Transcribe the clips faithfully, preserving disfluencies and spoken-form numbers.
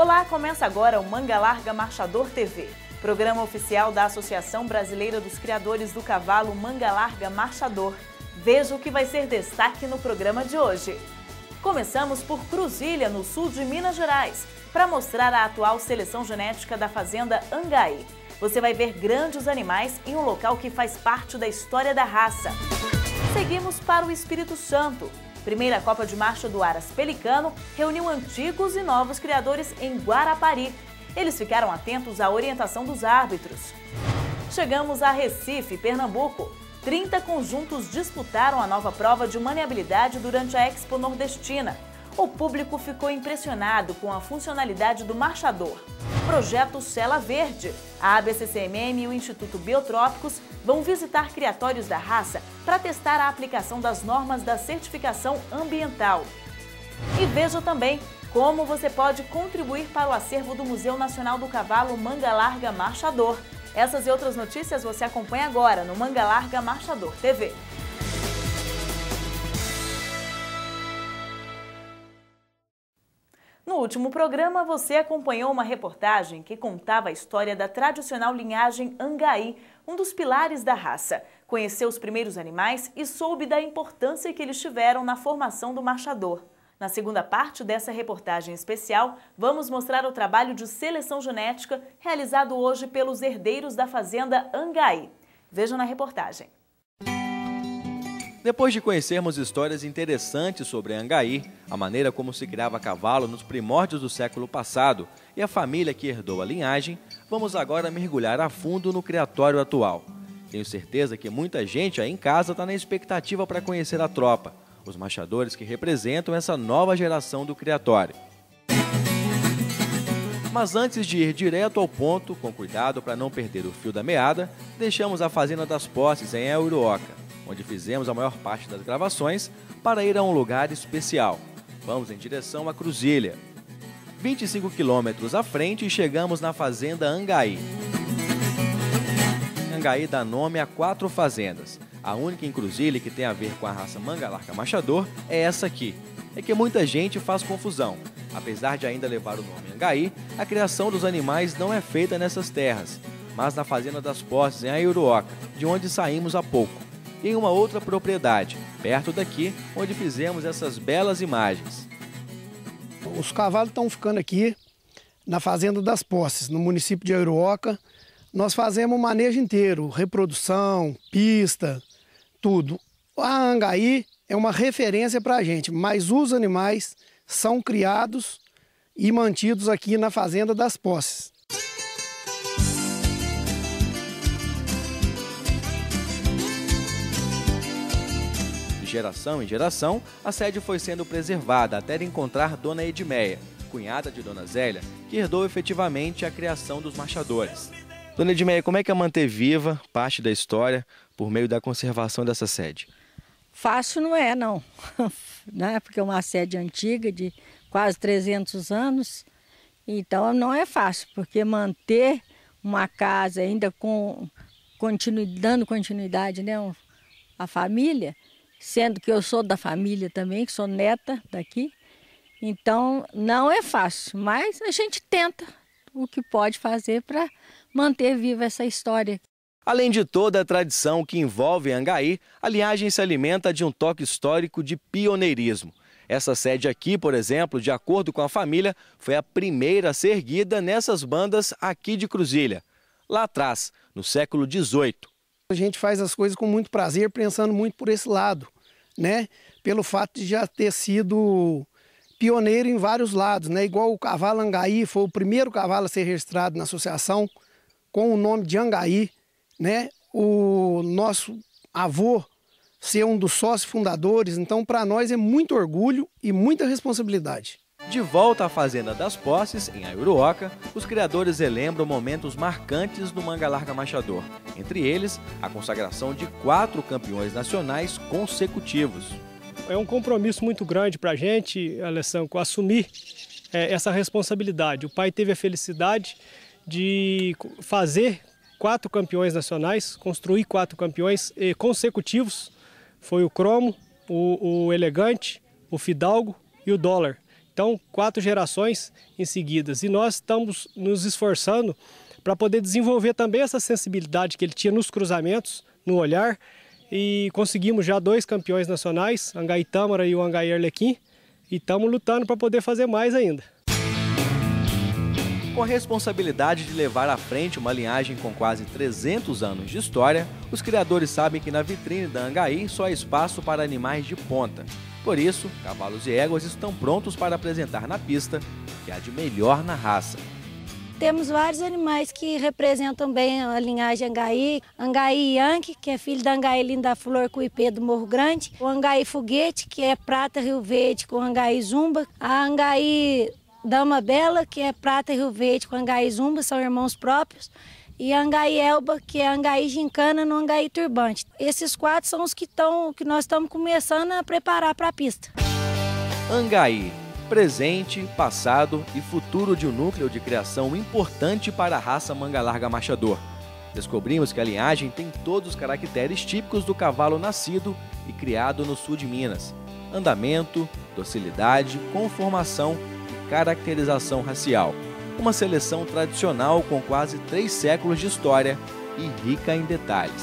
Olá, começa agora o Manga Larga Marchador T V, programa oficial da Associação Brasileira dos Criadores do Cavalo Manga Larga Marchador. Veja o que vai ser destaque no programa de hoje. Começamos por Cruzília, no sul de Minas Gerais, para mostrar a atual seleção genética da fazenda Angaí. Você vai ver grandes animais em um local que faz parte da história da raça. Seguimos para o Espírito Santo. Primeira Copa de Marcha do Aras Pelicano reuniu antigos e novos criadores em Guarapari. Eles ficaram atentos à orientação dos árbitros. Chegamos a Recife, Pernambuco. trinta conjuntos disputaram a nova prova de maniabilidade durante a Expo Nordestina. O público ficou impressionado com a funcionalidade do marchador. Projeto Cela Verde. A A B C C M M e o Instituto Biotrópicos vão visitar criatórios da raça para testar a aplicação das normas da certificação ambiental. E veja também como você pode contribuir para o acervo do Museu Nacional do Cavalo Manga Larga Marchador. Essas e outras notícias você acompanha agora no Manga Larga Marchador T V. No último programa, você acompanhou uma reportagem que contava a história da tradicional linhagem Angaí, um dos pilares da raça. Conheceu os primeiros animais e soube da importância que eles tiveram na formação do marchador. Na segunda parte dessa reportagem especial, vamos mostrar o trabalho de seleção genética realizado hoje pelos herdeiros da fazenda Angaí. Veja na reportagem. Depois de conhecermos histórias interessantes sobre Angaí, a maneira como se criava cavalo nos primórdios do século passado e a família que herdou a linhagem, vamos agora mergulhar a fundo no criatório atual. Tenho certeza que muita gente aí em casa está na expectativa para conhecer a tropa, os marchadores que representam essa nova geração do criatório. Mas antes de ir direto ao ponto, com cuidado para não perder o fio da meada, deixamos a Fazenda das Posses em Aiuruoca, onde fizemos a maior parte das gravações, para ir a um lugar especial. Vamos em direção a Cruzília. vinte e cinco quilômetros à frente e chegamos na fazenda Angaí. Angaí dá nome a quatro fazendas. A única em Cruzília que tem a ver com a raça Manga Larga Marchador é essa aqui. É que muita gente faz confusão. Apesar de ainda levar o nome Angaí, a criação dos animais não é feita nessas terras, mas na Fazenda das Posses em Aiuruoca, de onde saímos há pouco. E em uma outra propriedade, perto daqui, onde fizemos essas belas imagens. Os cavalos estão ficando aqui na Fazenda das Posses, no município de Aiuruoca. Nós fazemos o manejo inteiro, reprodução, pista, tudo. A Angaí é uma referência para a gente, mas os animais são criados e mantidos aqui na Fazenda das Posses. De geração em geração, a sede foi sendo preservada até encontrar Dona Edmeia, cunhada de Dona Zélia, que herdou efetivamente a criação dos marchadores. Dona Edmeia, como é que é manter viva parte da história por meio da conservação dessa sede? Fácil não é, não. Né? Porque é uma sede antiga de quase trezentos anos, então não é fácil, porque manter uma casa ainda com continu, dando continuidade, né, à família, sendo que eu sou da família também, que sou neta daqui, então não é fácil, mas a gente tenta o que pode fazer para manter viva essa história. Além de toda a tradição que envolve Angaí, a linhagem se alimenta de um toque histórico de pioneirismo. Essa sede aqui, por exemplo, de acordo com a família, foi a primeira a ser erguida nessas bandas aqui de Cruzília, lá atrás, no século dezoito. A gente faz as coisas com muito prazer, pensando muito por esse lado, né? Pelo fato de já ter sido pioneiro em vários lados, né? Igual o cavalo Angaí foi o primeiro cavalo a ser registrado na associação com o nome de Angaí, né? O nosso avô ser um dos sócios fundadores, então para nós é muito orgulho e muita responsabilidade. De volta à Fazenda das Posses, em Aiuruoca, os criadores relembram momentos marcantes do Manga Larga Marchador. Entre eles, a consagração de quatro campeões nacionais consecutivos. É um compromisso muito grande para a gente, Alessandro, assumir é, essa responsabilidade. O pai teve a felicidade de fazer quatro campeões nacionais, construir quatro campeões consecutivos. Foi o Cromo, o, o Elegante, o Fidalgo e o Dólar. Então, quatro gerações em seguidas. E nós estamos nos esforçando para poder desenvolver também essa sensibilidade que ele tinha nos cruzamentos, no olhar. E conseguimos já dois campeões nacionais, Angaí Tâmara e o Angaí Arlequim. E estamos lutando para poder fazer mais ainda. Com a responsabilidade de levar à frente uma linhagem com quase trezentos anos de história, os criadores sabem que na vitrine da Angaí só há espaço para animais de ponta. Por isso, cavalos e éguas estão prontos para apresentar na pista o que há de melhor na raça. Temos vários animais que representam bem a linhagem Angaí. Angaí Yankee, que é filho da Angaí Linda Flor com o Ipê do Morro Grande. O Angaí Foguete, que é Prata Rio Verde com o Angaí Zumba. A Angaí Dama Bela, que é Prata Rio Verde com Angaí Zumba, são irmãos próprios. E a Angaí Elba, que é Angaí Gincana no Angaí Turbante. Esses quatro são os que, tão, que nós estamos começando a preparar para a pista. Angaí, presente, passado e futuro de um núcleo de criação importante para a raça manga larga marchador. Descobrimos que a linhagem tem todos os caracteres típicos do cavalo nascido e criado no sul de Minas. Andamento, docilidade, conformação e caracterização racial. Uma seleção tradicional com quase três séculos de história e rica em detalhes.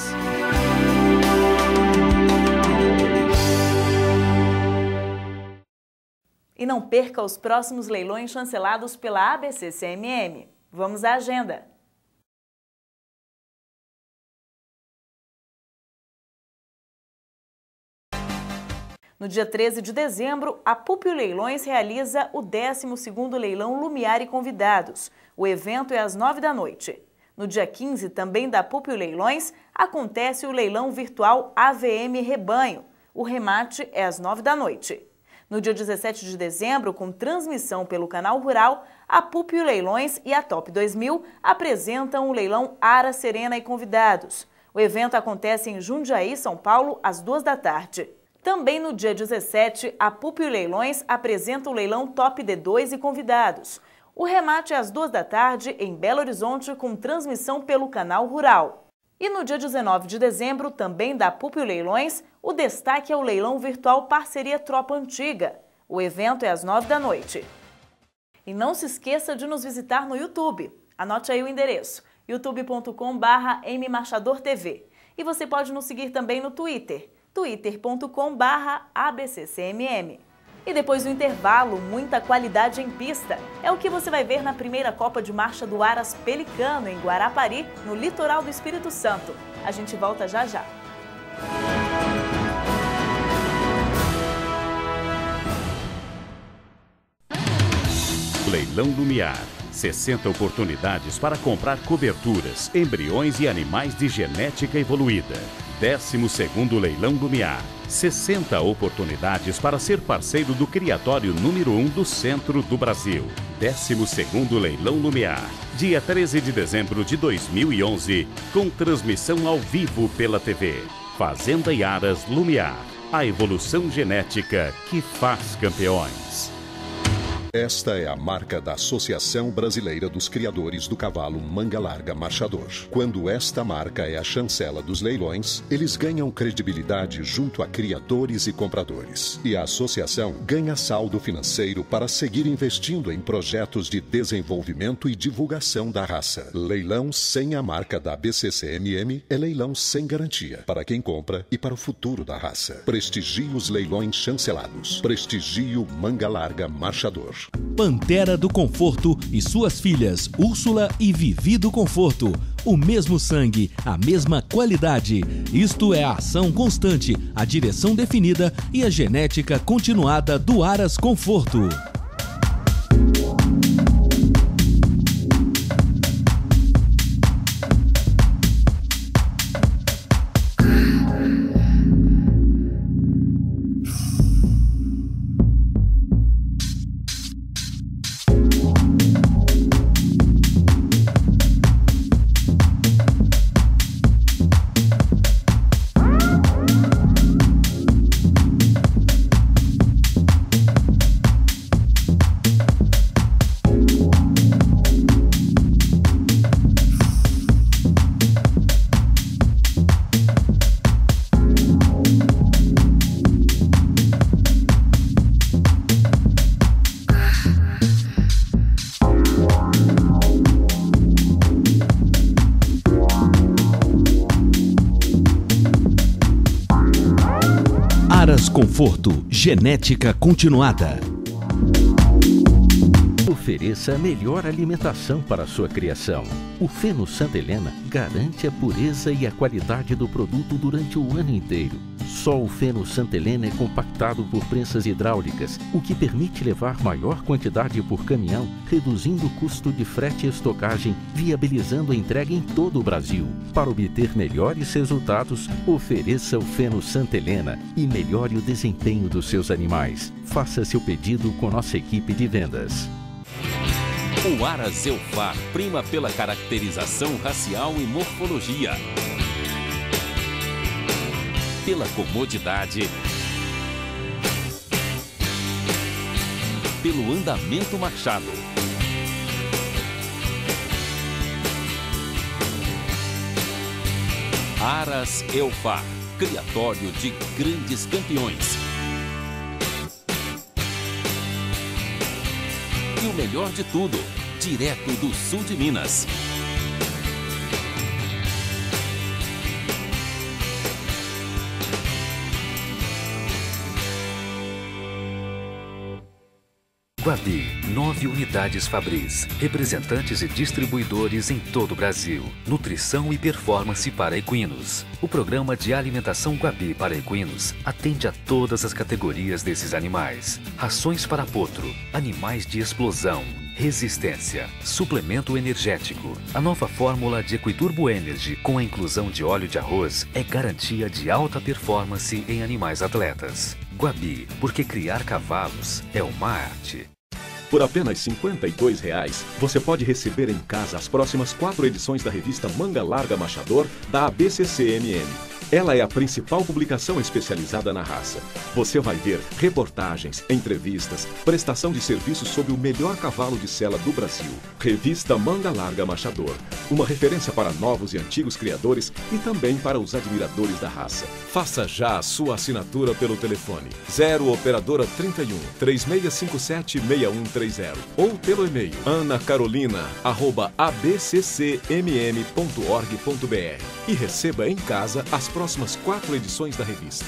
E não perca os próximos leilões chancelados pela A B C C M M. Vamos à agenda. No dia treze de dezembro, a Púpio Leilões realiza o décimo segundo Leilão Lumiar e Convidados. O evento é às nove da noite. No dia quinze, também da Púpio Leilões, acontece o leilão virtual A V M Rebanho. O remate é às nove da noite. No dia dezessete de dezembro, com transmissão pelo Canal Rural, a Púpio Leilões e a Top dois mil apresentam o leilão Ara Serena e Convidados. O evento acontece em Jundiaí, São Paulo, às duas da tarde. Também no dia dezessete, a Púpio Leilões apresenta o leilão Top D dois e Convidados. O remate é às duas da tarde em Belo Horizonte com transmissão pelo Canal Rural. E no dia dezenove de dezembro, também da Púpio Leilões, o destaque é o leilão virtual Parceria Tropa Antiga. O evento é às nove da noite. E não se esqueça de nos visitar no YouTube. Anote aí o endereço, youtube ponto com barra m marchador t v. E você pode nos seguir também no Twitter, twitter ponto com barra a b c c m m. E depois do intervalo, muita qualidade em pista. É o que você vai ver na primeira Copa de Marcha do Aras Pelicano, em Guarapari, no litoral do Espírito Santo. A gente volta já já. Leilão Lumiar. sessenta oportunidades para comprar coberturas, embriões e animais de genética evoluída. décimo segundo Leilão Lumiar. sessenta oportunidades para ser parceiro do criatório número um do centro do Brasil. décimo segundo Leilão Lumiar. Dia treze de dezembro de dois mil e onze, com transmissão ao vivo pela T V. Fazenda e Aras Lumiar. A evolução genética que faz campeões. Esta é a marca da Associação Brasileira dos Criadores do Cavalo Manga Larga Marchador. Quando esta marca é a chancela dos leilões, eles ganham credibilidade junto a criadores e compradores. E a associação ganha saldo financeiro para seguir investindo em projetos de desenvolvimento e divulgação da raça. Leilão sem a marca da B C C M M é leilão sem garantia para quem compra e para o futuro da raça. Prestigie os leilões chancelados. Prestigie o Manga Larga Marchador. Pantera do Conforto e suas filhas Úrsula e Vivi do Conforto. O mesmo sangue, a mesma qualidade. Isto é a ação constante, a direção definida e a genética continuada do Aras Conforto. Aras Conforto, genética continuada. Ofereça a melhor alimentação para a sua criação. O Feno Santa Helena garante a pureza e a qualidade do produto durante o ano inteiro. Só o Feno Santa Helena é compactado por prensas hidráulicas, o que permite levar maior quantidade por caminhão, reduzindo o custo de frete e estocagem, viabilizando a entrega em todo o Brasil. Para obter melhores resultados, ofereça o Feno Santa Helena e melhore o desempenho dos seus animais. Faça seu pedido com nossa equipe de vendas. O Aras Eufar prima pela caracterização racial e morfologia, pela comodidade, pelo andamento marchado. Aras Eufar, criatório de grandes campeões. E o melhor de tudo, direto do sul de Minas. Guabi, nove unidades Fabris, representantes e distribuidores em todo o Brasil. Nutrição e performance para equinos. O programa de alimentação Guabi para equinos atende a todas as categorias desses animais. Rações para potro, animais de explosão, resistência, suplemento energético. A nova fórmula de Equiturbo Energy com a inclusão de óleo de arroz é garantia de alta performance em animais atletas. Guabi, porque criar cavalos é uma arte. Por apenas cinquenta e dois reais, você pode receber em casa as próximas quatro edições da revista Manga Larga Machador da A B C C M M. Ela é a principal publicação especializada na raça. Você vai ver reportagens, entrevistas, prestação de serviços sobre o melhor cavalo de sela do Brasil. Revista Manga Larga Machador, uma referência para novos e antigos criadores e também para os admiradores da raça. Faça já a sua assinatura pelo telefone zero operadora trinta e um, três seis cinco sete, seis um três zero ou pelo e-mail ana carolina arroba a b c c m m ponto org ponto b r e receba em casa as próximas quatro edições da revista.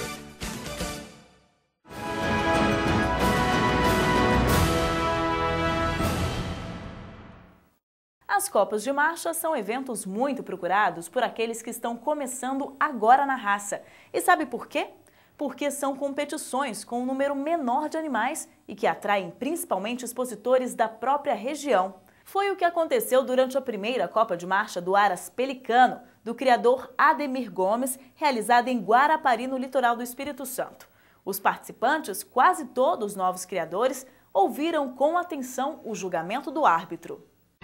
As Copas de Marcha são eventos muito procurados por aqueles que estão começando agora na raça. E sabe por quê? Porque são competições com um número menor de animais e que atraem principalmente expositores da própria região. Foi o que aconteceu durante a primeira Copa de Marcha do Aras Pelicano, do criador Ademir Gomes, realizada em Guarapari, no litoral do Espírito Santo. Os participantes, quase todos novos criadores, ouviram com atenção o julgamento do árbitro.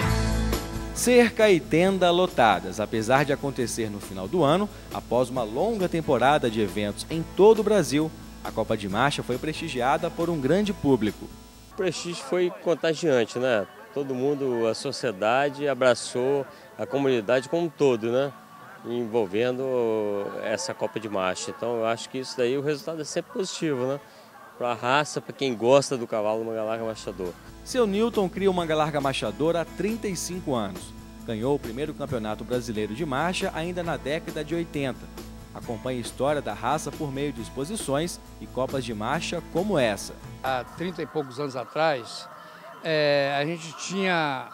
Cerca e tenda lotadas, apesar de acontecer no final do ano, após uma longa temporada de eventos em todo o Brasil, a Copa de Marcha foi prestigiada por um grande público. O prestígio foi contagiante, né? Todo mundo, a sociedade abraçou a comunidade como um todo, né? Envolvendo essa Copa de Marcha. Então eu acho que isso daí, o resultado é sempre positivo, né? Para a raça, para quem gosta do cavalo Manga Larga Machador. Seu Newton cria o Manga Larga Machador há trinta e cinco anos. Ganhou o primeiro campeonato brasileiro de marcha ainda na década de oitenta. Acompanha a história da raça por meio de exposições e copas de marcha como essa. Há trinta e poucos anos atrás, é, a gente tinha,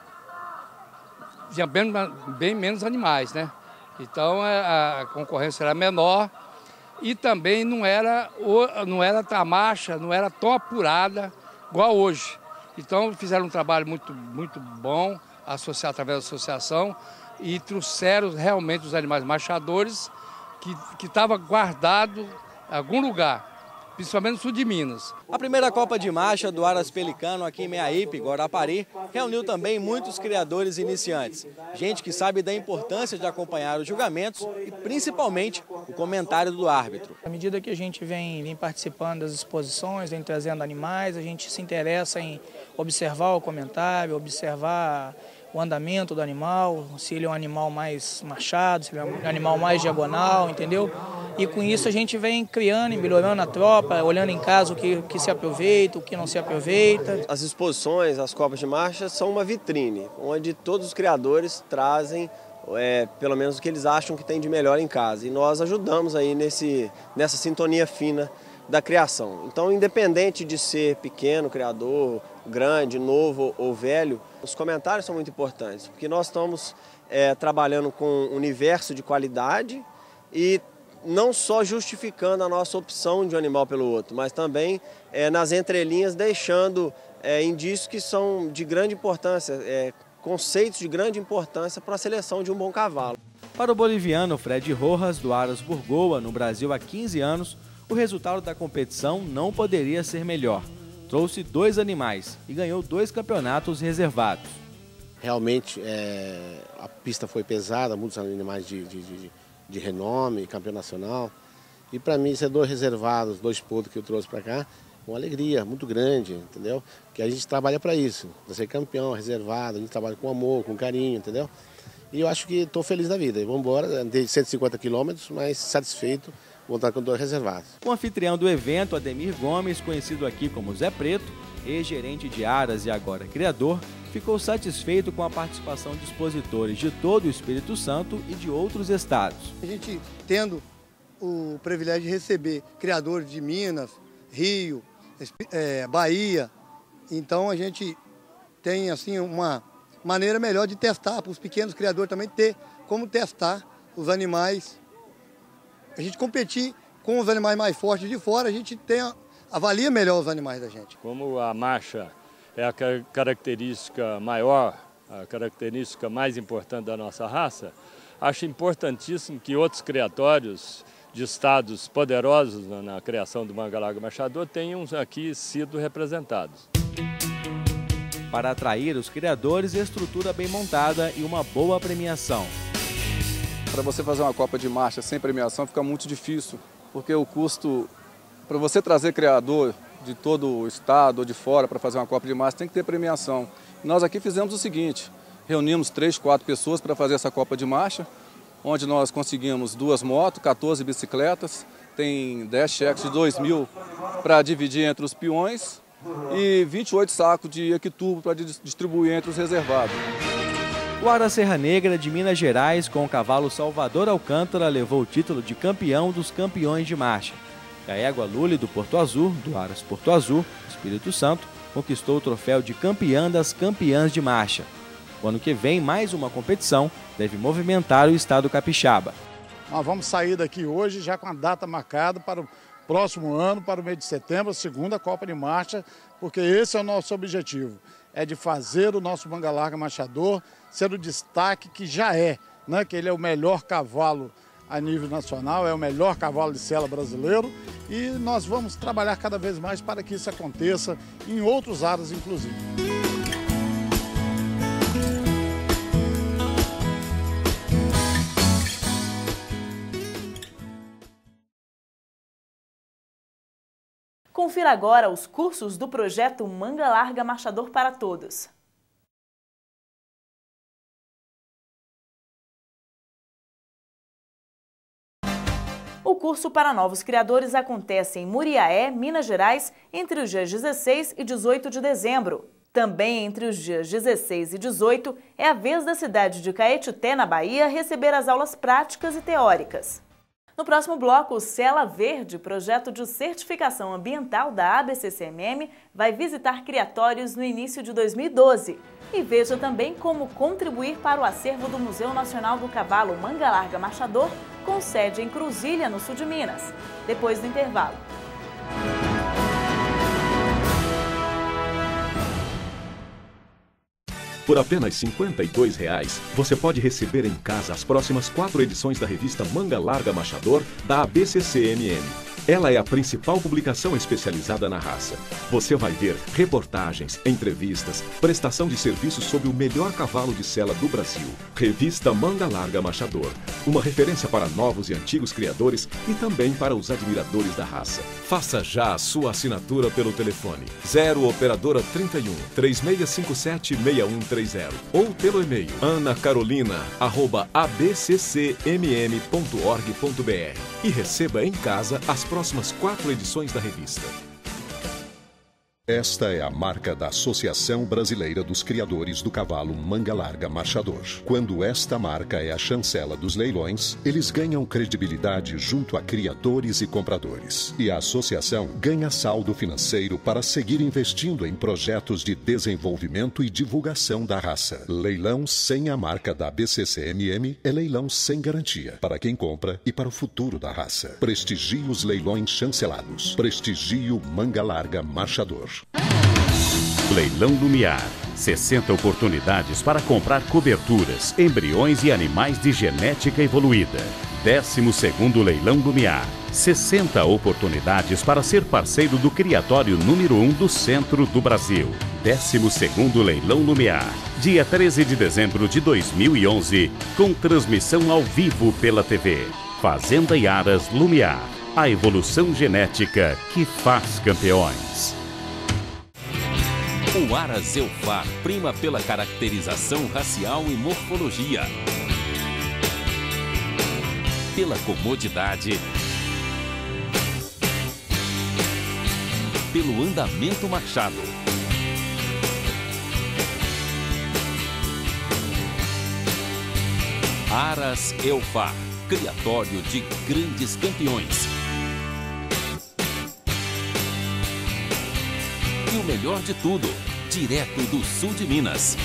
tinha bem, bem menos animais, né? Então a concorrência era menor e também não era, não era a marcha, não era tão apurada igual hoje. Então fizeram um trabalho muito, muito bom, associar através da associação, e trouxeram realmente os animais marchadores que estava guardado em algum lugar, principalmente no sul de Minas. A primeira Copa de Marcha do Aras Pelicano aqui em Meaípe, Guarapari, reuniu também muitos criadores iniciantes. Gente que sabe da importância de acompanhar os julgamentos e principalmente o comentário do árbitro. À medida que a gente vem, vem participando das exposições, vem trazendo animais, a gente se interessa em observar o comentário, observar o andamento do animal, se ele é um animal mais machado, se ele é um animal mais diagonal, entendeu? E com isso a gente vem criando e melhorando a tropa, olhando em casa o que, que se aproveita, o que não se aproveita. As exposições, as Copas de Marcha são uma vitrine, onde todos os criadores trazem é, pelo menos o que eles acham que tem de melhor em casa. E nós ajudamos aí nesse, nessa sintonia fina da criação. Então, independente de ser pequeno, criador, grande, novo ou velho, os comentários são muito importantes, porque nós estamos é, trabalhando com um universo de qualidade e não só justificando a nossa opção de um animal pelo outro, mas também é, nas entrelinhas deixando é, indícios que são de grande importância, é, conceitos de grande importância para a seleção de um bom cavalo. Para o boliviano Fred Rojas, do Aras Burgoa, no Brasil há quinze anos, o resultado da competição não poderia ser melhor. Trouxe dois animais e ganhou dois campeonatos reservados. Realmente é, a pista foi pesada, muitos animais de, de, de, de renome, campeão nacional. E para mim, ser dois reservados, dois pontos que eu trouxe para cá, uma alegria muito grande, entendeu? Porque a gente trabalha para isso, para ser campeão, reservado, a gente trabalha com amor, com carinho, entendeu? E eu acho que estou feliz da vida. Vamos embora, andei cento e cinquenta quilômetros, mas satisfeito, voltar com dois reservados. O anfitrião do evento, Ademir Gomes, conhecido aqui como Zé Preto, ex-gerente de Aras e agora criador, ficou satisfeito com a participação de expositores de todo o Espírito Santo e de outros estados. A gente tendo o privilégio de receber criadores de Minas, Rio, é, Bahia, então a gente tem assim uma maneira melhor de testar, para os pequenos criadores também ter como testar os animais. A gente competir com os animais mais fortes de fora, a gente tem, avalia melhor os animais da gente. Como a marcha é a característica maior, a característica mais importante da nossa raça, acho importantíssimo que outros criatórios de estados poderosos na criação do manga larga marchador tenham aqui sido representados. Para atrair os criadores, estrutura bem montada e uma boa premiação. Para você fazer uma Copa de Marcha sem premiação fica muito difícil, porque o custo, para você trazer criador de todo o estado ou de fora para fazer uma Copa de Marcha, tem que ter premiação. E nós aqui fizemos o seguinte, reunimos três, quatro pessoas para fazer essa Copa de Marcha, onde nós conseguimos duas motos, quatorze bicicletas, tem dez cheques de dois mil para dividir entre os peões e vinte e oito sacos de equitubo para distribuir entre os reservados. O Aras Serra Negra de Minas Gerais, com o cavalo Salvador Alcântara, levou o título de campeão dos campeões de marcha. A égua Lule do Porto Azul, do Aras Porto Azul, Espírito Santo, conquistou o troféu de campeã das campeãs de marcha. O ano que vem, mais uma competição deve movimentar o estado capixaba. Nós vamos sair daqui hoje já com a data marcada para o próximo ano, para o mês de setembro, a segunda Copa de Marcha, porque esse é o nosso objetivo, é de fazer o nosso manga larga marchador ser o destaque que já é, né? Que ele é o melhor cavalo a nível nacional, é o melhor cavalo de sela brasileiro e nós vamos trabalhar cada vez mais para que isso aconteça em outros áreas, inclusive. Confira agora os cursos do projeto Manga Larga Marchador para Todos. O curso para novos criadores acontece em Muriaé, Minas Gerais, entre os dias dezesseis e dezoito de dezembro. Também entre os dias dezesseis e dezoito é a vez da cidade de Caetité, na Bahia, receber as aulas práticas e teóricas. No próximo bloco, o Cela Verde, projeto de certificação ambiental da A B C C M M, vai visitar criatórios no início de dois mil e doze. E veja também como contribuir para o acervo do Museu Nacional do Cavalo Manga Larga Marchador, com sede em Cruzília, no sul de Minas. Depois do intervalo. Por apenas cinquenta e dois reais, você pode receber em casa as próximas quatro edições da revista Manga Larga Marchador da A B C C M M. Ela é a principal publicação especializada na raça. Você vai ver reportagens, entrevistas, prestação de serviços sobre o melhor cavalo de sela do Brasil. Revista Manga Larga Marchador, uma referência para novos e antigos criadores e também para os admiradores da raça. Faça já a sua assinatura pelo telefone zero operadora trinta e um, três seis cinco sete, seis um três zero ou pelo e-mail anacarolina arroba a b c c m m ponto org ponto b r e receba em casa as próximas quatro edições da revista. Esta é a marca da Associação Brasileira dos Criadores do Cavalo Manga Larga Marchador. Quando esta marca é a chancela dos leilões, eles ganham credibilidade junto a criadores e compradores. E a associação ganha saldo financeiro para seguir investindo em projetos de desenvolvimento e divulgação da raça. Leilão sem a marca da B C C M M é leilão sem garantia para quem compra e para o futuro da raça. Prestigie os leilões chancelados. Prestigie o Manga Larga Marchador. Leilão Lumiar. sessenta oportunidades para comprar coberturas, embriões e animais de genética evoluída. décimo segundo Leilão Lumiar. sessenta oportunidades para ser parceiro do criatório número um do centro do Brasil. décimo segundo Leilão Lumiar. Dia treze de dezembro de dois mil e onze, com transmissão ao vivo pela T V. Fazenda Iaras Lumiar. A evolução genética que faz campeões. O Aras Eufar prima pela caracterização racial e morfologia, pela comodidade, pelo andamento machado. Aras Eufar, criatório de grandes campeões. E o melhor de tudo, direto do sul de Minas.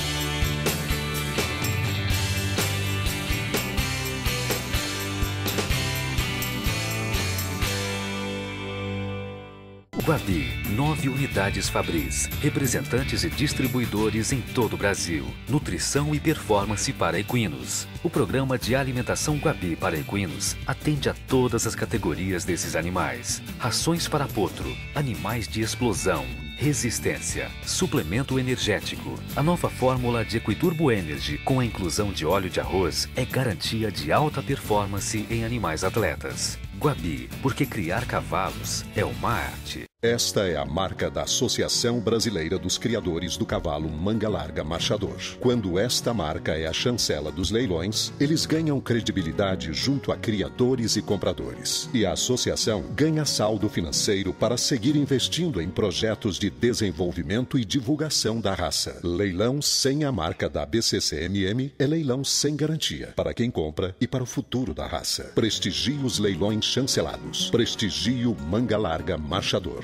Guabi, nove unidades Fabris, representantes e distribuidores em todo o Brasil. Nutrição e performance para equinos. O programa de alimentação Guabi para equinos atende a todas as categorias desses animais. Rações para potro, animais de explosão, resistência, suplemento energético. A nova fórmula de Equiturbo Energy com a inclusão de óleo de arroz é garantia de alta performance em animais atletas. Guabi, porque criar cavalos é uma arte. Esta é a marca da Associação Brasileira dos Criadores do Cavalo Manga Larga Marchador. Quando esta marca é a chancela dos leilões, eles ganham credibilidade junto a criadores e compradores. E a associação ganha saldo financeiro para seguir investindo em projetos de desenvolvimento e divulgação da raça. Leilão sem a marca da B C C M M é leilão sem garantia para quem compra e para o futuro da raça. Prestigie os leilões chancelados. Prestigie o Manga Larga Marchador.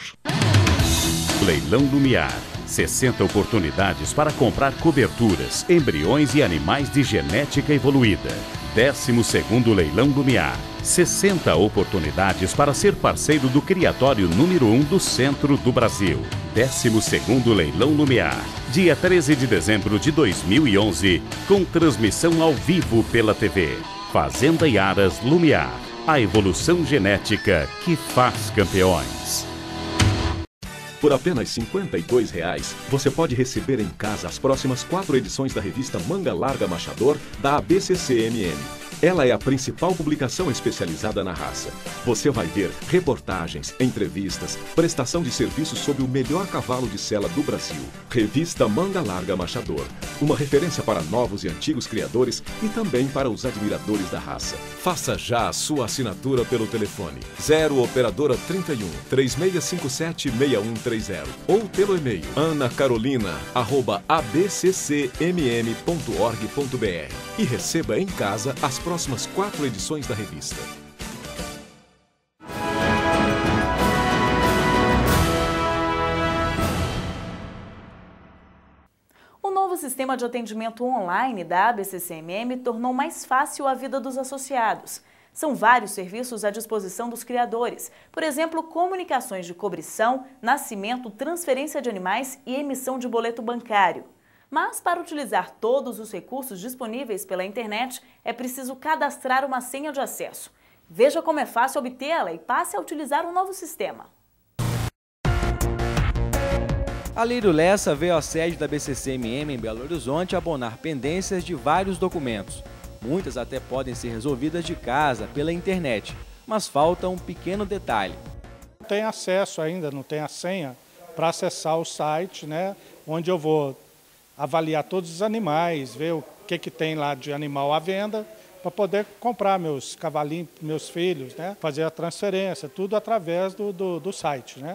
Leilão Lumiar. sessenta oportunidades para comprar coberturas, embriões e animais de genética evoluída. décimo segundo Leilão Lumiar. sessenta oportunidades para ser parceiro do criatório número um do centro do Brasil. décimo segundo Leilão Lumiar. Dia treze de dezembro de dois mil e onze, com transmissão ao vivo pela T V. Fazenda Iaras Lumiar. A evolução genética que faz campeões. Por apenas cinquenta e dois reais, você pode receber em casa as próximas quatro edições da revista Manga Larga Marchador da A B C C M M. Ela é a principal publicação especializada na raça. Você vai ver reportagens, entrevistas, prestação de serviços sobre o melhor cavalo de sela do Brasil. Revista Manga Larga Marchador, uma referência para novos e antigos criadores e também para os admiradores da raça. Faça já a sua assinatura pelo telefone zero operadora trinta e um, três seis cinco sete, seis um três zero ou pelo e-mail anacarolina arroba a b c c m m ponto org ponto b r e receba em casa as próximas quatro edições da revista. O novo sistema de atendimento online da A B C C M M tornou mais fácil a vida dos associados. São vários serviços à disposição dos criadores, por exemplo, comunicações de cobrição, nascimento, transferência de animais e emissão de boleto bancário. Mas para utilizar todos os recursos disponíveis pela internet, é preciso cadastrar uma senha de acesso. Veja como é fácil obtê-la e passe a utilizar o novo sistema. A Lírio Lessa veio à sede da B C C M M em Belo Horizonte abonar pendências de vários documentos. Muitas até podem ser resolvidas de casa, pela internet, mas falta um pequeno detalhe. Não tem acesso ainda, não tem a senha para acessar o site, né, onde eu vou avaliar todos os animais, ver o que, que tem lá de animal à venda, para poder comprar meus cavalinhos, meus filhos, né, fazer a transferência, tudo através do, do, do site, né?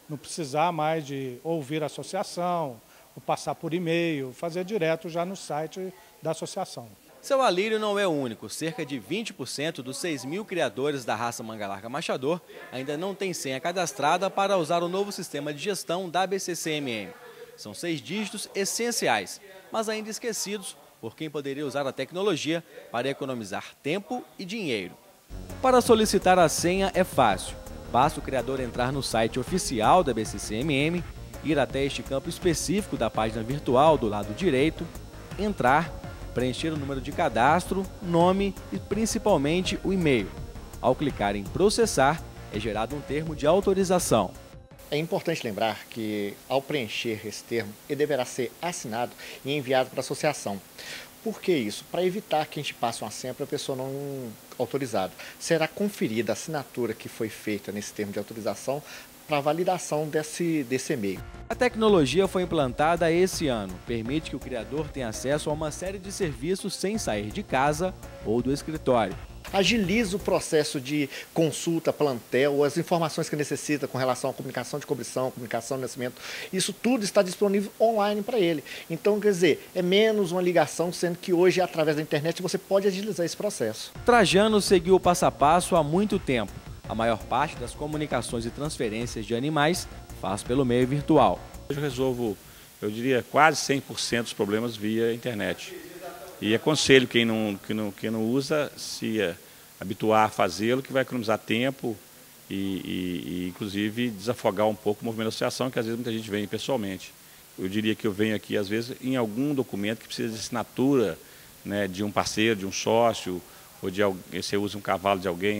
não precisar mais de ouvir a associação, ou passar por e-mail, fazer direto já no site da associação. Seu Alírio não é o único. Cerca de vinte por cento dos seis mil criadores da raça manga larga machador ainda não tem senha cadastrada para usar o novo sistema de gestão da A B C C M M. São seis dígitos essenciais, mas ainda esquecidos por quem poderia usar a tecnologia para economizar tempo e dinheiro. Para solicitar a senha é fácil. Basta o criador entrar no site oficial da A B C C M M, ir até este campo específico da página virtual do lado direito, entrar, preencher o número de cadastro, nome e principalmente o e-mail. Ao clicar em processar, é gerado um termo de autorização. É importante lembrar que, ao preencher esse termo, ele deverá ser assinado e enviado para a associação. Por que isso? Para evitar que a gente passe uma senha para a pessoa não autorizada. Será conferida a assinatura que foi feita nesse termo de autorização para a validação desse, desse e-mail. A tecnologia foi implantada esse ano. Permite que o criador tenha acesso a uma série de serviços sem sair de casa ou do escritório. Agiliza o processo de consulta, plantel, as informações que necessita com relação à comunicação de cobrição, comunicação de nascimento. Isso tudo está disponível online para ele. Então, quer dizer, é menos uma ligação, sendo que hoje, através da internet, você pode agilizar esse processo. Trajano seguiu o passo a passo há muito tempo. A maior parte das comunicações e transferências de animais faz pelo meio virtual. Eu resolvo, eu diria, quase cem por cento dos problemas via internet. E aconselho quem não, quem não, quem não usa se habituar a fazê-lo, que vai economizar tempo e, e, e, inclusive, desafogar um pouco o movimento da associação, que às vezes muita gente vem pessoalmente. Eu diria que eu venho aqui, às vezes, em algum documento que precisa de assinatura, né, de um parceiro, de um sócio, ou de alguém, você usa um cavalo de alguém,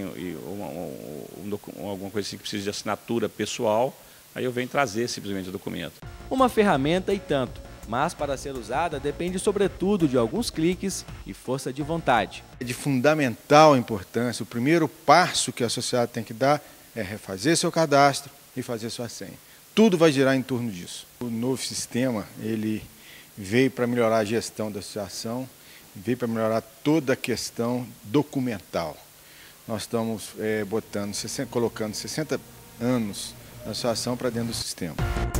ou, ou, ou alguma coisa assim que precisa de assinatura pessoal, aí eu venho trazer simplesmente o documento. Uma ferramenta e tanto. Mas para ser usada depende sobretudo de alguns cliques e força de vontade. É de fundamental importância, o primeiro passo que a associado tem que dar é refazer seu cadastro e fazer sua senha. Tudo vai girar em torno disso. O novo sistema, ele veio para melhorar a gestão da associação, veio para melhorar toda a questão documental. Nós estamos é, botando, colocando sessenta anos da associação para dentro do sistema.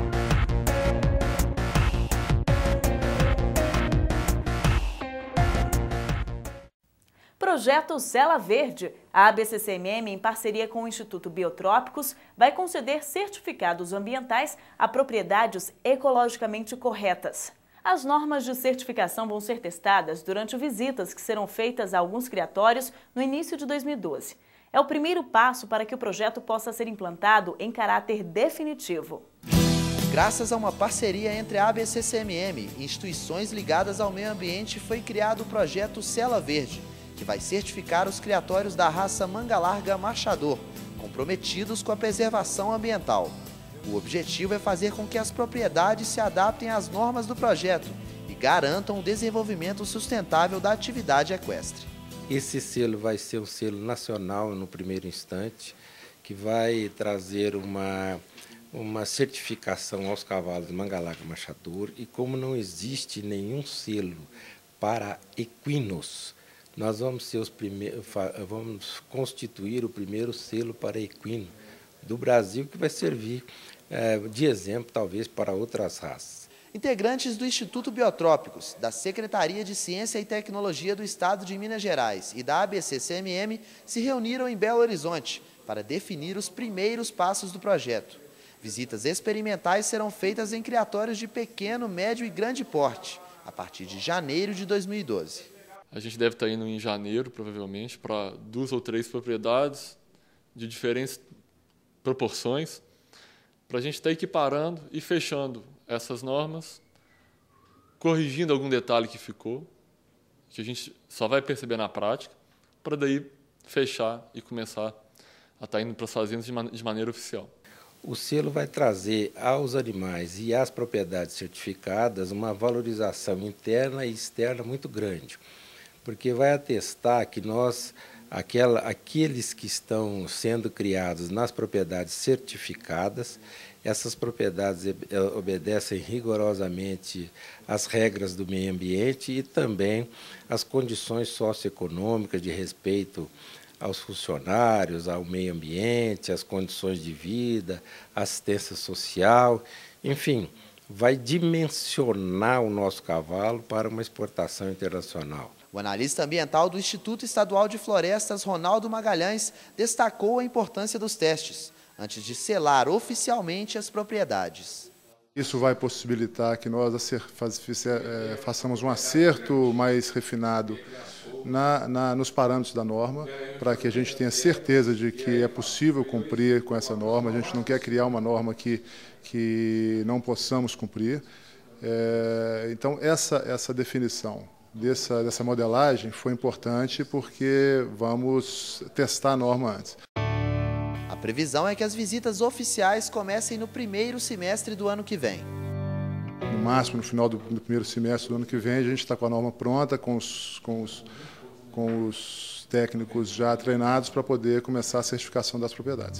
Projeto Cela Verde. A A B C C M M, em parceria com o Instituto Biotrópicos, vai conceder certificados ambientais a propriedades ecologicamente corretas. As normas de certificação vão ser testadas durante visitas que serão feitas a alguns criatórios no início de dois mil e doze. É o primeiro passo para que o projeto possa ser implantado em caráter definitivo. Graças a uma parceria entre a A B C C M M e instituições ligadas ao meio ambiente, foi criado o projeto Cela Verde, que vai certificar os criatórios da raça manga larga machador, comprometidos com a preservação ambiental. O objetivo é fazer com que as propriedades se adaptem às normas do projeto e garantam o desenvolvimento sustentável da atividade equestre. Esse selo vai ser um selo nacional no primeiro instante, que vai trazer uma, uma certificação aos cavalos manga larga machador, e como não existe nenhum selo para equinos, nós vamos ser os primeiros, vamos constituir o primeiro selo para equino do Brasil, que vai servir é, de exemplo, talvez, para outras raças. Integrantes do Instituto Biotrópicos, da Secretaria de Ciência e Tecnologia do Estado de Minas Gerais e da A B C C M M se reuniram em Belo Horizonte para definir os primeiros passos do projeto. Visitas experimentais serão feitas em criatórios de pequeno, médio e grande porte, a partir de janeiro de dois mil e doze. A gente deve estar indo em janeiro, provavelmente, para duas ou três propriedades de diferentes proporções, para a gente estar equiparando e fechando essas normas, corrigindo algum detalhe que ficou, que a gente só vai perceber na prática, para daí fechar e começar a estar indo para as fazendas de, man de maneira oficial. O selo vai trazer aos animais e às propriedades certificadas uma valorização interna e externa muito grande, porque vai atestar que nós, aquela, aqueles que estão sendo criados nas propriedades certificadas, essas propriedades obedecem rigorosamente às regras do meio ambiente e também às condições socioeconômicas de respeito aos funcionários, ao meio ambiente, às condições de vida, assistência social, enfim, vai dimensionar o nosso cavalo para uma exportação internacional. O analista ambiental do Instituto Estadual de Florestas, Ronaldo Magalhães, destacou a importância dos testes, antes de selar oficialmente as propriedades. Isso vai possibilitar que nós façamos um acerto mais refinado na, na, nos parâmetros da norma, para que a gente tenha certeza de que é possível cumprir com essa norma. A gente não quer criar uma norma que, que não possamos cumprir. É, então, essa, essa definição dessa, dessa modelagem foi importante porque vamos testar a norma antes. A previsão é que as visitas oficiais comecem no primeiro semestre do ano que vem. No máximo, no final do, do primeiro semestre do ano que vem, a gente está com a norma pronta, com os, com os, com os técnicos já treinados para poder começar a certificação das propriedades.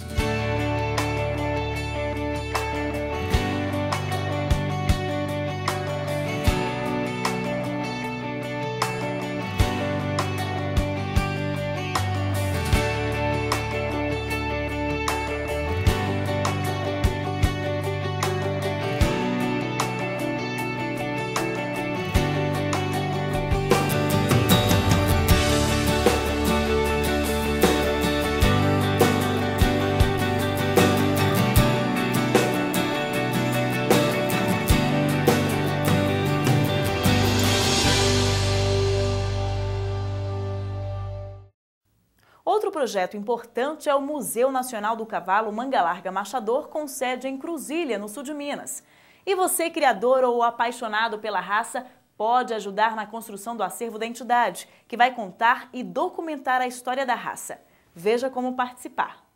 Outro projeto importante é o Museu Nacional do Cavalo Manga Larga Marchador, com sede em Cruzília, no sul de Minas. E você, criador ou apaixonado pela raça, pode ajudar na construção do acervo da entidade, que vai contar e documentar a história da raça. Veja como participar.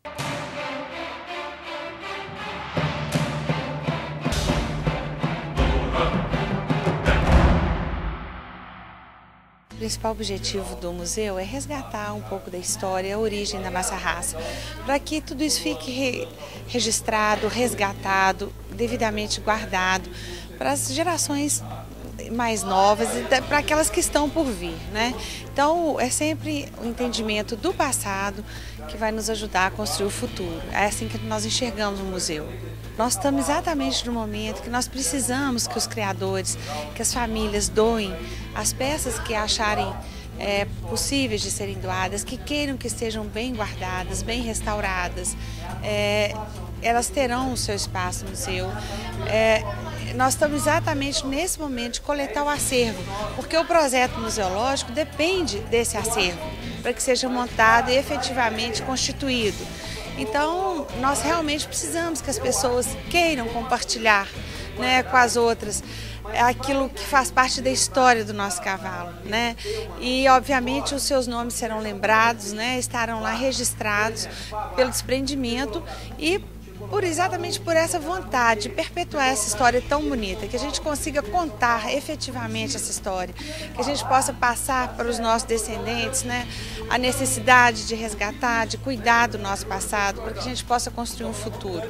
O principal objetivo do museu é resgatar um pouco da história, a origem da nossa raça, para que tudo isso fique re registrado, resgatado, devidamente guardado para as gerações mais novas e para aquelas que estão por vir, né? Então, é sempre o entendimento do passado que vai nos ajudar a construir o futuro. É assim que nós enxergamos o museu. Nós estamos exatamente no momento que nós precisamos que os criadores, que as famílias doem as peças que acharem é, possíveis de serem doadas, que queiram que estejam bem guardadas, bem restauradas. É, elas terão o seu espaço no museu. É, nós estamos exatamente nesse momento de coletar o acervo, porque o projeto museológico depende desse acervo, para que seja montado e efetivamente constituído. Então, nós realmente precisamos que as pessoas queiram compartilhar, né, com as outras aquilo que faz parte da história do nosso cavalo, né? E, obviamente, os seus nomes serão lembrados, né, estarão lá registrados pelo desprendimento e por exatamente por essa vontade de perpetuar essa história tão bonita, que a gente consiga contar efetivamente essa história, que a gente possa passar para os nossos descendentes, né, a necessidade de resgatar, de cuidar do nosso passado, para que a gente possa construir um futuro.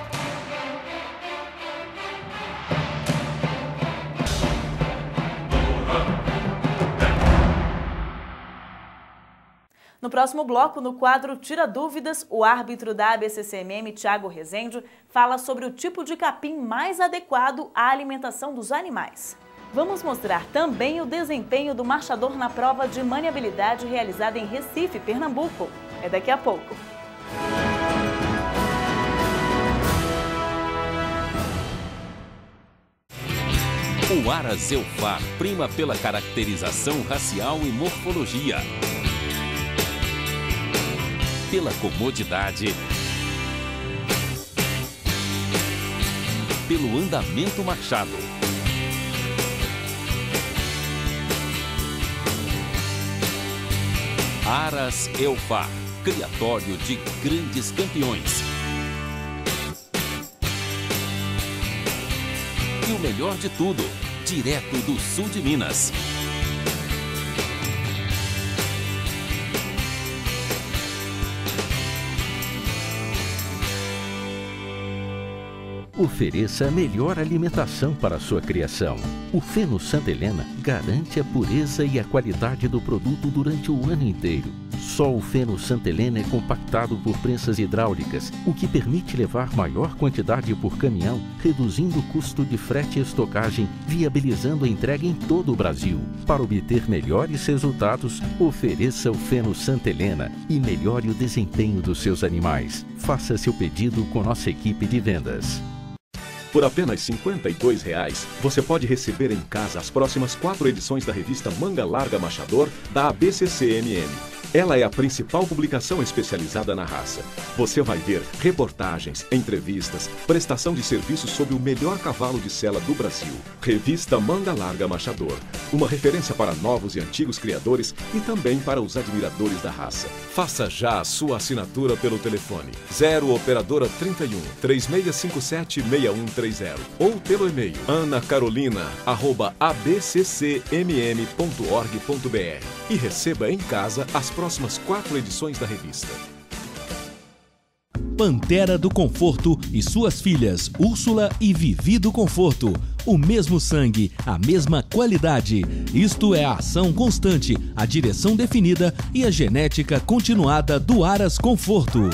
No próximo bloco, no quadro Tira Dúvidas, o árbitro da A B C C M M, Thiago Rezende, fala sobre o tipo de capim mais adequado à alimentação dos animais. Vamos mostrar também o desempenho do marchador na prova de maniabilidade realizada em Recife, Pernambuco. É daqui a pouco. O Aras Eufar prima pela caracterização racial e morfologia, pela comodidade, pelo andamento marchado. Aras Eufar, criatório de grandes campeões. E o melhor de tudo, direto do sul de Minas. Ofereça a melhor alimentação para a sua criação. O Feno Santa Helena garante a pureza e a qualidade do produto durante o ano inteiro. Só o Feno Santa Helena é compactado por prensas hidráulicas, o que permite levar maior quantidade por caminhão, reduzindo o custo de frete e estocagem, viabilizando a entrega em todo o Brasil. Para obter melhores resultados, ofereça o Feno Santa Helena e melhore o desempenho dos seus animais. Faça seu pedido com nossa equipe de vendas. Por apenas cinquenta e dois reais, você pode receber em casa as próximas quatro edições da revista Manga Larga Machador da A B C C M M. Ela é a principal publicação especializada na raça. Você vai ver reportagens, entrevistas, prestação de serviços sobre o melhor cavalo de sela do Brasil. Revista Manga Larga Machador, uma referência para novos e antigos criadores e também para os admiradores da raça. Faça já a sua assinatura pelo telefone zero operadora trinta e um, três seis cinco sete, seis um três zero ou pelo e-mail anacarolina arroba a b c c m m ponto org ponto b r e receba em casa as próximas quatro edições da revista. Pantera do Conforto e suas filhas Úrsula e Vivi do Conforto. O mesmo sangue, a mesma qualidade. Isto é a ação constante, a direção definida e a genética continuada do Aras Conforto.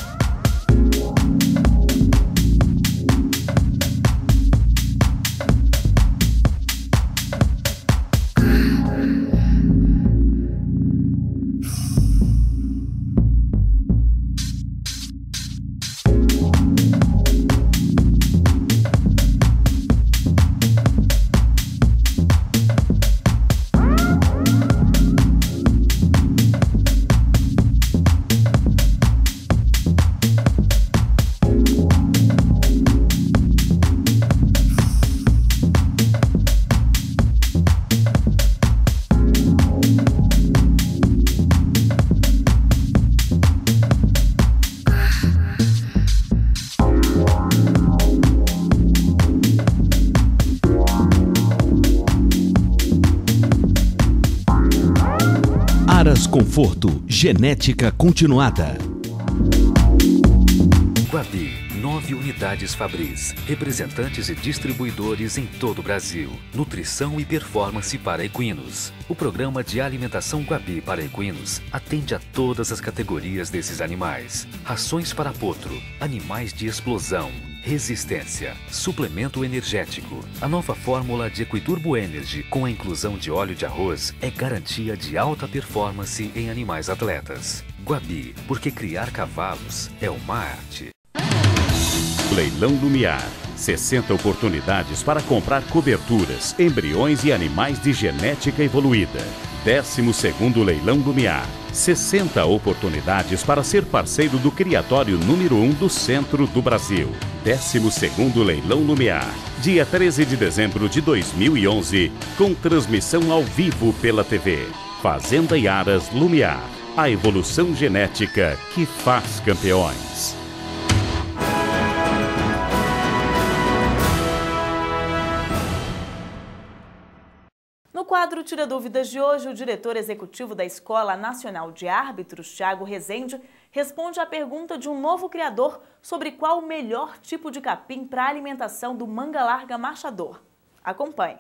Conforto, genética continuada. Guabi, nove unidades Fabris, representantes e distribuidores em todo o Brasil. Nutrição e performance para equinos. O programa de alimentação Guabi para equinos atende a todas as categorias desses animais. Rações para potro, animais de explosão, resistência, suplemento energético. A nova fórmula de Equiturbo Energy com a inclusão de óleo de arroz é garantia de alta performance em animais atletas. Guabi, porque criar cavalos é uma arte. Leilão Lumiar. sessenta oportunidades para comprar coberturas, embriões e animais de genética evoluída. décimo segundo Leilão Lumiar. sessenta oportunidades para ser parceiro do criatório número um do centro do Brasil. décimo segundo Leilão Lumiar. Dia treze de dezembro de dois mil e onze, com transmissão ao vivo pela T V. Fazenda Iaras Lumiar. A evolução genética que faz campeões. No quadro Tira Dúvidas de hoje, o diretor executivo da Escola Nacional de Árbitros, Thiago Rezende, responde à pergunta de um novo criador sobre qual o melhor tipo de capim para a alimentação do manga larga marchador. Acompanhe.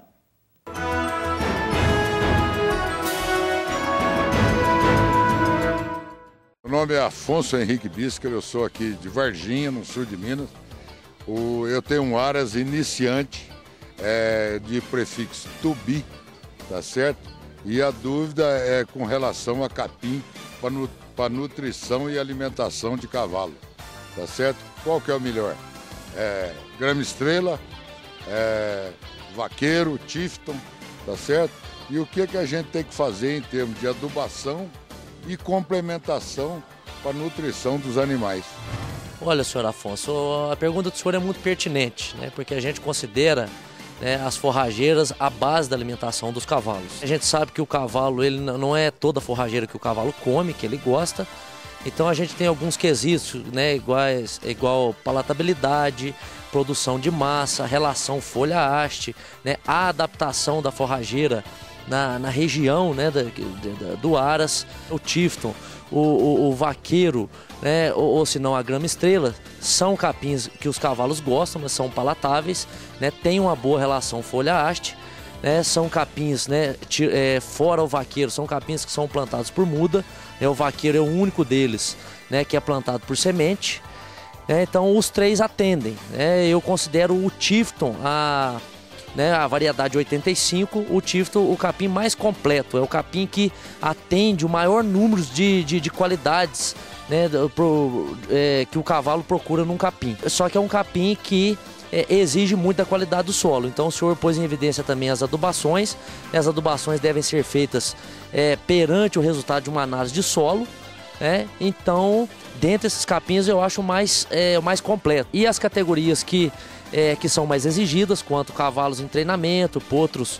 Meu nome é Afonso Henrique Biscar, eu sou aqui de Varginha, no sul de Minas. O, eu tenho um Aras iniciante é, de prefixo tubi, tá certo? E a dúvida é com relação a capim para nutrição e alimentação de cavalo, tá certo? Qual que é o melhor? É, grama estrela, é, vaqueiro, tifton, tá certo? E o que, que a gente tem que fazer em termos de adubação e complementação para a nutrição dos animais? Olha, senhor Afonso, a pergunta do senhor é muito pertinente, né? Porque a gente considera, né, as forrageiras a base da alimentação dos cavalos. A gente sabe que o cavalo, ele não é toda forrageira que o cavalo come, que ele gosta. Então a gente tem alguns quesitos, né, iguais, igual palatabilidade, produção de massa, relação folha-haste, né, a adaptação da forrageira na, na região, né, da, da, do Aras, o Tifton, o, o, o Vaqueiro, né, ou, ou se não a Grama Estrela, são capins que os cavalos gostam, mas são palatáveis, né, tem uma boa relação folha-haste, né, são capins, né, é, fora o Vaqueiro, são capins que são plantados por muda, né, o Vaqueiro é o único deles, né, que é plantado por semente, né, então os três atendem, né, eu considero o Tifton, a, né, a variedade oitenta e cinco, o Tifton o capim mais completo, é o capim que atende o maior número de, de, de qualidades, né, pro, é, que o cavalo procura num capim, só que é um capim que É, exige muito da qualidade do solo. Então o senhor pôs em evidência também as adubações. As adubações devem ser feitas é, perante o resultado de uma análise de solo, né? Então, dentre esses capins eu acho mais, é, o mais completo. E as categorias que, é, que são mais exigidas, quanto cavalos em treinamento, potros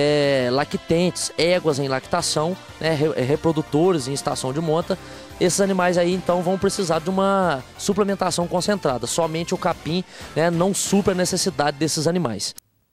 é, lactentes, éguas em lactação, né, reprodutores em estação de monta, esses animais aí então vão precisar de uma suplementação concentrada. Somente o capim, né, não supra a necessidade desses animais.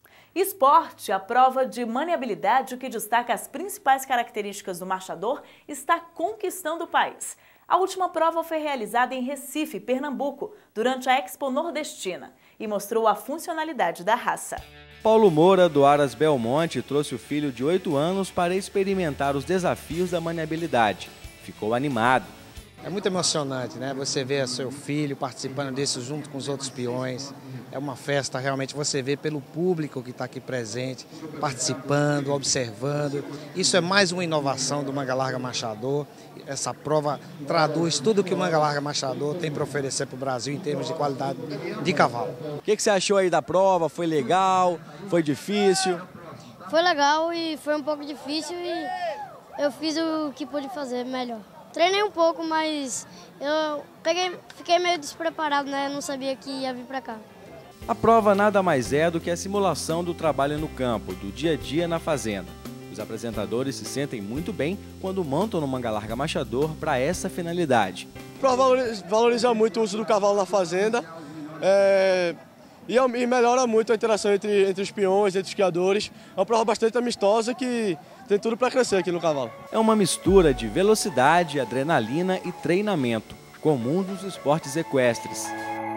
Esporte, a prova de maniabilidade que destaca as principais características do marchador, está conquistando o país. A última prova foi realizada em Recife, Pernambuco, durante a Expo Nordestina e mostrou a funcionalidade da raça. Paulo Moura, do Aras Belmonte, trouxe o filho de oito anos para experimentar os desafios da maniabilidade. Ficou animado. É muito emocionante, né? Você vê seu filho participando disso junto com os outros peões. É uma festa, realmente, você vê pelo público que está aqui presente, participando, observando. Isso é mais uma inovação do Manga Larga Marchador. Essa prova traduz tudo que o Manga Larga Marchador tem para oferecer para o Brasil em termos de qualidade de cavalo. O que, que você achou aí da prova? Foi legal? Foi difícil? Foi legal e foi um pouco difícil e eu fiz o que pude fazer melhor. Treinei um pouco, mas eu peguei, fiquei meio despreparado, né? Eu não sabia que ia vir para cá. A prova nada mais é do que a simulação do trabalho no campo, do dia a dia na fazenda. Os apresentadores se sentem muito bem quando montam no Manga Larga Marchador para essa finalidade. A prova valoriza muito o uso do cavalo na fazenda é, e, e melhora muito a interação entre, entre os peões, entre os criadores. É uma prova bastante amistosa que tem tudo para crescer aqui no cavalo. É uma mistura de velocidade, adrenalina e treinamento, comum dos esportes equestres.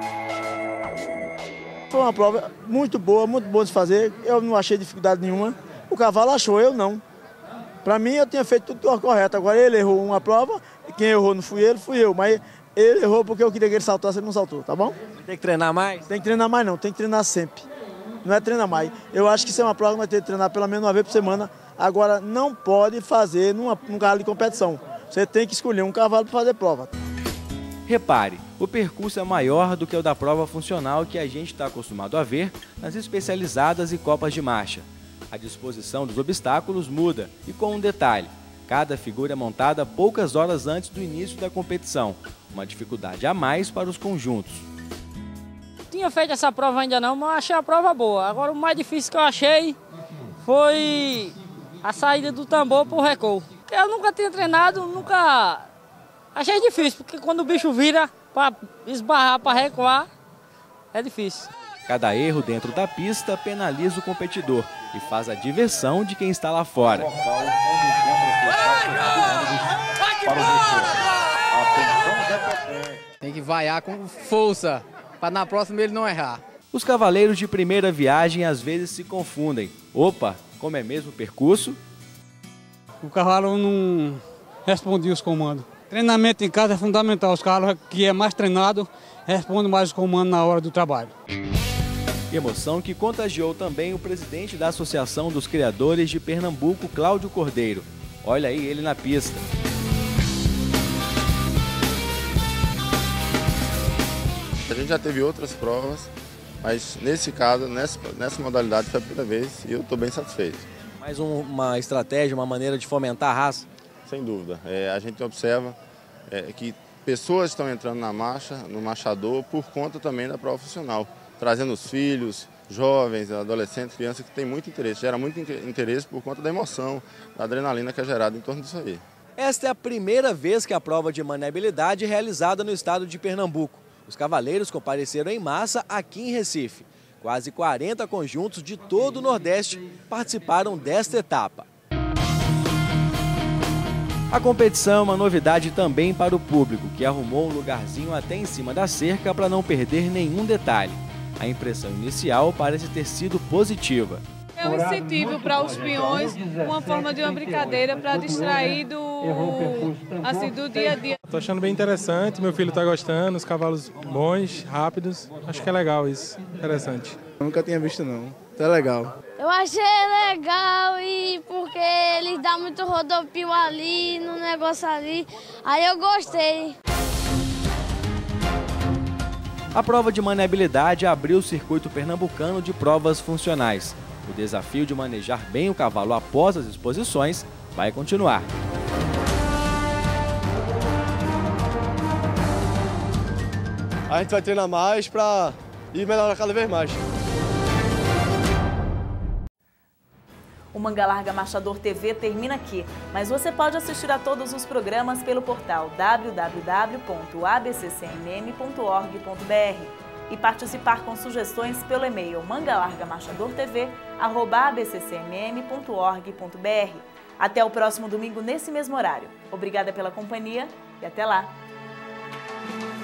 Foi uma prova muito boa, muito boa de fazer, eu não achei dificuldade nenhuma. O cavalo achou, eu não. Para mim, eu tinha feito tudo correto. Agora ele errou uma prova, quem errou não fui ele, fui eu. Mas ele errou porque eu queria que ele saltasse, ele não saltou, tá bom? Tem que treinar mais? Tem que treinar mais não, tem que treinar sempre. Não é treinar mais. Eu acho que isso é uma prova que vai ter que treinar pelo menos uma vez por semana. Agora, não pode fazer numa, num cavalo de competição. Você tem que escolher um cavalo para fazer prova. Repare, o percurso é maior do que o da prova funcional que a gente está acostumado a ver nas especializadas e copas de marcha. A disposição dos obstáculos muda e com um detalhe, cada figura é montada poucas horas antes do início da competição, uma dificuldade a mais para os conjuntos. Tinha feito essa prova ainda não, mas achei a prova boa. Agora o mais difícil que eu achei foi a saída do tambor para o recuo. Eu nunca tinha treinado, nunca... Achei difícil, porque quando o bicho vira para esbarrar, para recuar, é difícil. Cada erro dentro da pista penaliza o competidor e faz a diversão de quem está lá fora. Tem que vaiar com força, para na próxima ele não errar. Os cavaleiros de primeira viagem às vezes se confundem. Opa, como é mesmo o percurso? O cavalo não respondia os comandos. Treinamento em casa é fundamental. Os cavalos que é mais treinado respondem mais os comandos na hora do trabalho. Emoção que contagiou também o presidente da Associação dos Criadores de Pernambuco, Cláudio Cordeiro. Olha aí ele na pista. A gente já teve outras provas, mas nesse caso, nessa, nessa modalidade foi a primeira vez e eu estou bem satisfeito. Mais um, uma estratégia, uma maneira de fomentar a raça? Sem dúvida. É, a gente observa é, que pessoas estão entrando na marcha, no marchador, por conta também da prova funcional. Trazendo os filhos, jovens, adolescentes, crianças que têm muito interesse. Gera muito interesse por conta da emoção, da adrenalina que é gerada em torno disso aí. Esta é a primeira vez que a prova de maniabilidade é realizada no estado de Pernambuco. Os cavaleiros compareceram em massa aqui em Recife. Quase quarenta conjuntos de todo o Nordeste participaram desta etapa. A competição é uma novidade também para o público, que arrumou um lugarzinho até em cima da cerca para não perder nenhum detalhe. A impressão inicial parece ter sido positiva. É um incentivo para os peões, uma forma de uma brincadeira para distrair do, assim, do dia a dia. Estou achando bem interessante, meu filho está gostando, os cavalos bons, rápidos, acho que é legal isso, interessante. Eu nunca tinha visto não, tá legal. Eu achei legal e porque eles dão muito rodopio ali, no negócio ali, aí eu gostei. A prova de maneabilidade abriu o circuito pernambucano de provas funcionais. O desafio de manejar bem o cavalo após as exposições vai continuar. A gente vai treinar mais para ir melhorar cada vez mais. O Manga Larga Marchador T V termina aqui, mas você pode assistir a todos os programas pelo portal w w w ponto a b c c m m ponto org ponto b r e participar com sugestões pelo e-mail manga larga marchador t v arroba a b c c m m ponto org ponto b r. Até o próximo domingo nesse mesmo horário. Obrigada pela companhia e até lá!